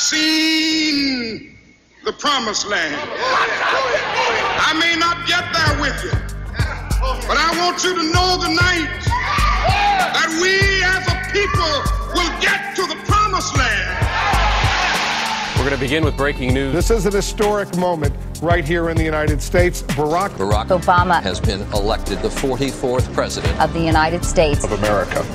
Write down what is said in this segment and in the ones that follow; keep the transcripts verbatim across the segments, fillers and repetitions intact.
seen the promised land. I may not get there with you, but I want you to know tonight that we as a people will get to the promised land. We're going to begin with breaking news. This is an historic moment right here in the United States. Barack, Barack Obama has been elected the forty-fourth president of the United States of America.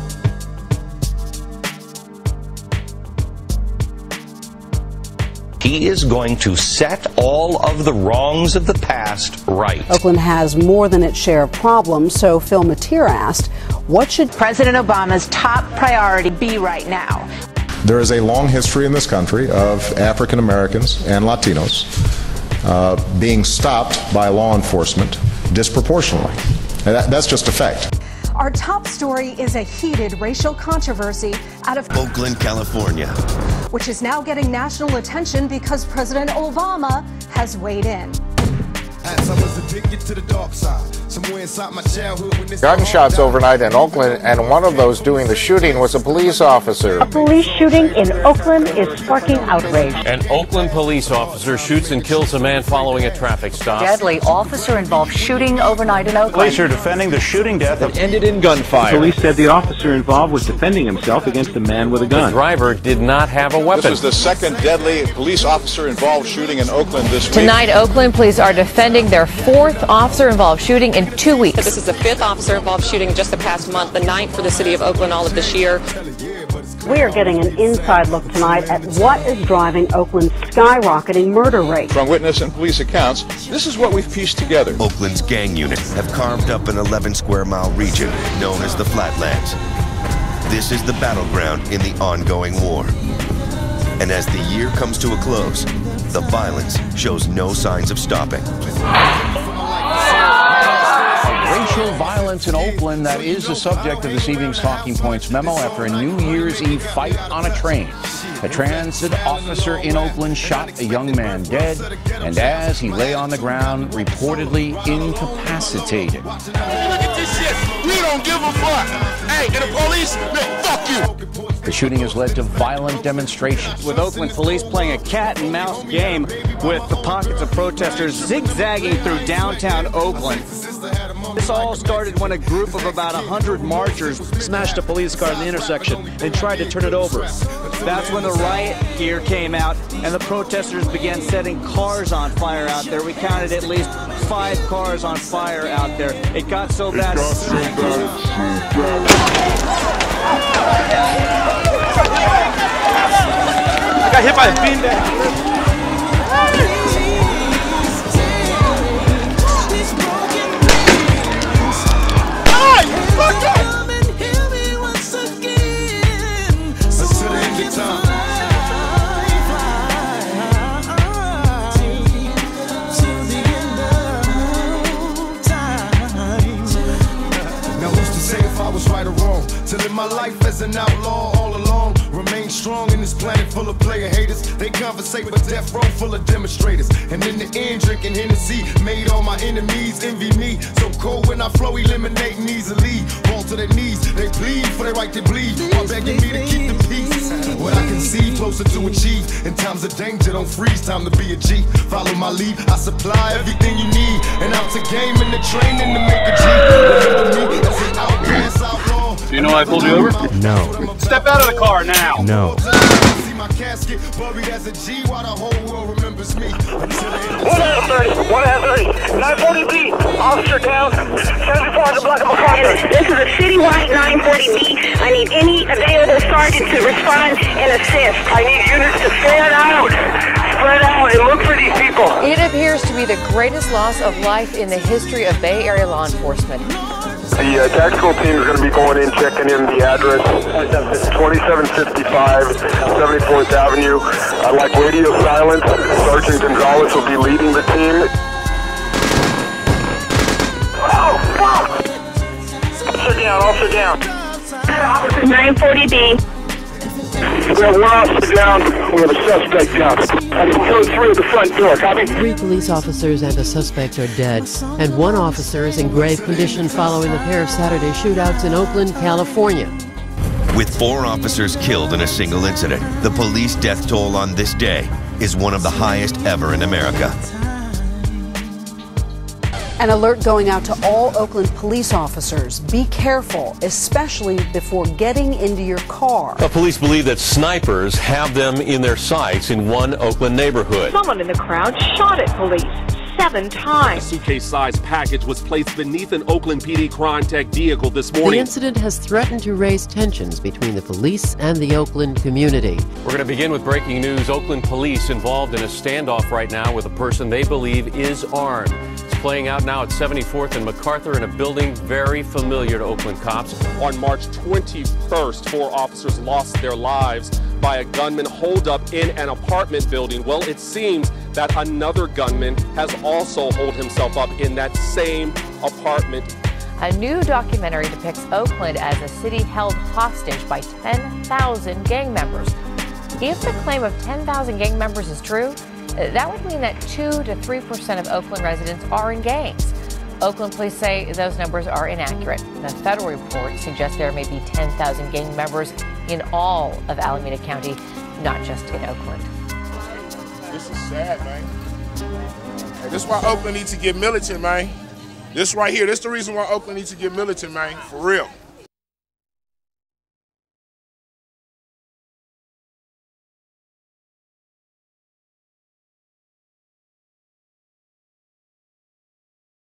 He is going to set all of the wrongs of the past right. Oakland has more than its share of problems, so Phil Matier asked, what should President Obama's top priority be right now? There is a long history in this country of African Americans and Latinos uh, being stopped by law enforcement disproportionately. And that, that's just a fact. Our top story is a heated racial controversy out of Oakland, California, which is now getting national attention because President Obama has weighed in. As I was addicted to the dark side, somewhere inside my childhood when this gunshots overnight in Oakland, and one of those doing the shooting was a police officer. A police shooting in Oakland is sparking outrage. An Oakland police officer shoots and kills a man following a traffic stop. Deadly officer-involved shooting overnight in Oakland. Police are defending the shooting death that ended in gunfire. Police said the officer involved was defending himself against a man with a gun. The driver did not have a weapon. This was the second deadly police officer-involved shooting in Oakland this week. Tonight, Oakland police are defending their fourth officer-involved shooting in two weeks. This is the fifth officer-involved shooting just the past month, the ninth for the city of Oakland all of this year. We are getting an inside look tonight at what is driving Oakland's skyrocketing murder rate. From witness and police accounts, this is what we've pieced together. Oakland's gang units have carved up an eleven square mile region known as the Flatlands. This is the battleground in the ongoing war. And as the year comes to a close, the violence shows no signs of stopping. Racial violence in Oakland, that is the subject of this evening's Talking Points memo after a New Year's Eve fight on a train. A transit officer in Oakland shot a young man dead, and as he lay on the ground, reportedly incapacitated. Look at this shit. We don't give a fuck. Hey, and the police, man, fuck you. The shooting has led to violent demonstrations. With Oakland police playing a cat-and-mouse game with the pockets of protesters zigzagging through downtown Oakland. This all started when a group of about one hundred marchers smashed a police car in the intersection and tried to turn it over. That's when the riot gear came out and the protesters began setting cars on fire out there. We counted at least five cars on fire out there. It got so bad. I got hit by a beanbag. To live my life as an outlaw all along, remain strong in this planet full of player haters. They conversate with death row full of demonstrators, and in the end drinking Hennessy made all my enemies envy me. So cold when I flow, eliminating easily. Fall to their knees, they plead for their right to bleed, while begging me to keep the peace. What I can see closer to achieve. In times of danger, don't freeze, time to be a G. Follow my lead, I supply everything you need, and out to game in the training to make a G. Remember me as an outcast outlaw. Do you know I pulled you over? No. Step out of the car now. No. My casket buried as a G while the whole world remembers me. one out of thirty, one out of thirty, nine forty B, officer down, seventy-four on the block of MacArthur. This is a citywide nine forty B. I need any available sergeant to respond and assist. I need units to spread out, spread out and look for these people. It appears to be the greatest loss of life in the history of Bay Area law enforcement. The uh, tactical team is going to be going in, checking in the address. twenty-seven fifty-five seventy-fourth Avenue. I like radio silence. Sergeant Gonzalez will be leading the team. Oh, fuck! Officer down, officer down. Officer nine forty B. We have one officer down. We have a suspect down. I can code three at the front door. Copy? Three police officers and a suspect are dead, and one officer is in grave condition following a pair of Saturday shootouts in Oakland, California. With four officers killed in a single incident, the police death toll on this day is one of the highest ever in America. An alert going out to all Oakland police officers. Be careful, especially before getting into your car. Well, police believe that snipers have them in their sights in one Oakland neighborhood. Someone in the crowd shot at police seven times. A suitcase-sized package was placed beneath an Oakland P D crime tech vehicle this morning. The incident has threatened to raise tensions between the police and the Oakland community. We're going to begin with breaking news. Oakland police involved in a standoff right now with a person they believe is armed. It's playing out now at seventy-fourth and MacArthur in a building very familiar to Oakland cops. On March twenty-first, four officers lost their lives by a gunman holed up in an apartment building. Well, it seems that another gunman has also holed himself up in that same apartment. A new documentary depicts Oakland as a city held hostage by ten thousand gang members. If the claim of ten thousand gang members is true, that would mean that two to three percent of Oakland residents are in gangs. Oakland police say those numbers are inaccurate. The federal report suggests there may be ten thousand gang members in all of Alameda County, not just in Oakland. This is sad, man. Hey, this is why Oakland needs to get militant, man. This right here, this is the reason why Oakland needs to get militant, man, for real.